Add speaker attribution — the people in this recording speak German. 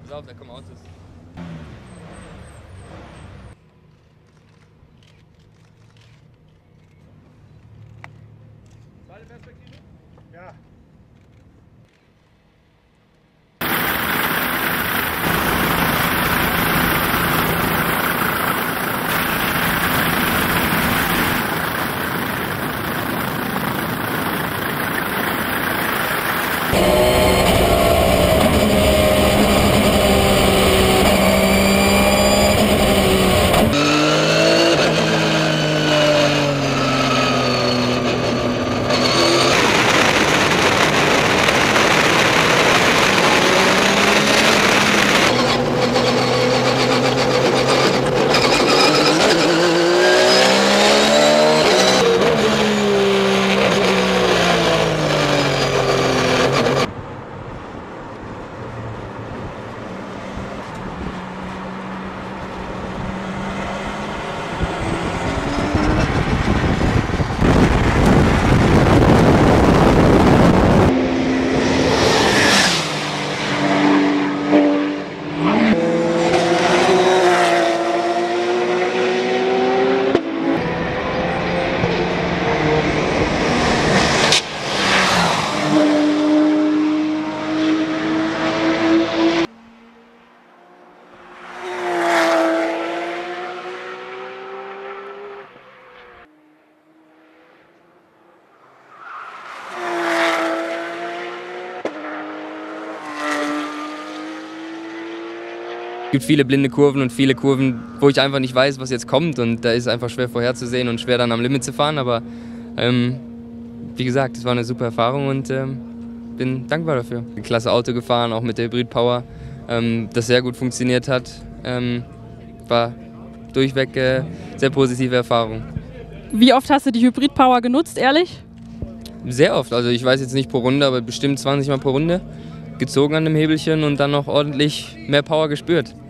Speaker 1: Pass auf, da kommen Autos.
Speaker 2: Zweite Perspektive? Ja.
Speaker 1: Es gibt viele blinde Kurven und viele Kurven, wo ich einfach nicht weiß, was jetzt kommt, und da ist es einfach schwer vorherzusehen und schwer dann am Limit zu fahren, aber wie gesagt, es war eine super Erfahrung und bin dankbar dafür. Ein klasse Auto gefahren, auch mit der Hybrid-Power, das sehr gut funktioniert hat, war durchweg sehr positive Erfahrung.
Speaker 3: Wie oft hast du die Hybrid-Power genutzt, ehrlich?
Speaker 1: Sehr oft, also ich weiß jetzt nicht pro Runde, aber bestimmt 20 Mal pro Runde. Gezogen an dem Hebelchen und dann noch ordentlich mehr Power gespürt.